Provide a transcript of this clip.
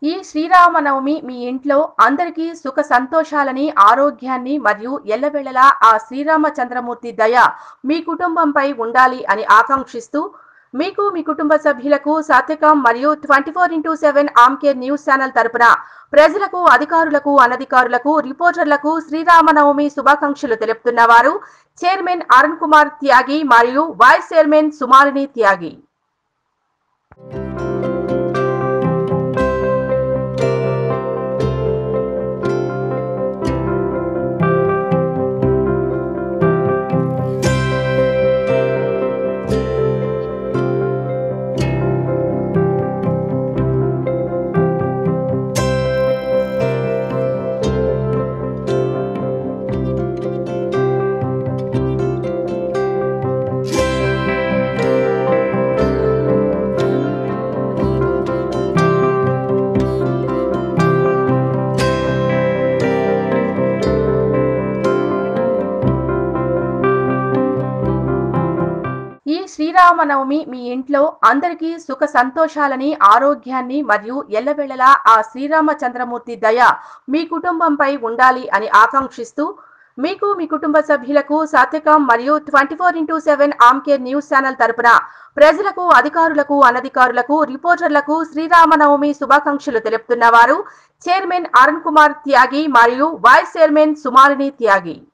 ఈ శ్రీరామనవమి మీ ఇంట్లో అందరికీ సుఖ సంతోషాలని, ఆరోగ్యాన్ని మరియు ఎల్లవేళలా ఆ శ్రీరామచంద్రమూర్తి దయ మీ కుటుంబంపై ఉండాలి అని ఆకాంక్షిస్తూ మీకు మీ కుటుంబ సభ్యులకు సత్యకం మరియు 24x7 ఆమ్కేర్ న్యూస్ ఛానల్ తరపున ప్రజలకు, అధికారులకు, అనధికారులకు, రిపోర్టర్లకు శ్రీరామనవమి శుభాకాంక్షలు తెలుపుతున్న వారు చైర్మన్ అరుణ్ కుమార్ త్యాగి మరియు వైస్ చైర్మన్ సుమాలిని త్యాగి. ఈ శ్రీరామనవమి మీ ఇంట్లో అందరికీ సుఖ సంతోషాలని, ఆరోగ్యాన్ని మరియు ఎల్లవేళలా ఆ శ్రీరామచంద్రమూర్తి దయ మీ కుటుంబంపై ఉండాలి అని ఆకాంక్షిస్తూ మీకు మీ కుటుంబ సభ్యులకు సత్యకం మరియు 24x7 ఆమ్కేర్ న్యూస్ ఛానల్ తరపున ప్రజలకు, అధికారులకు, అనధికారులకు, రిపోర్టర్లకు శ్రీరామనవమి శుభాకాంక్షలు తెలుపుతున్న వారు చైర్మన్ అరుణ్ కుమార్ త్యాగి మరియు వైస్ చైర్మన్ సుమాలిని త్యాగి.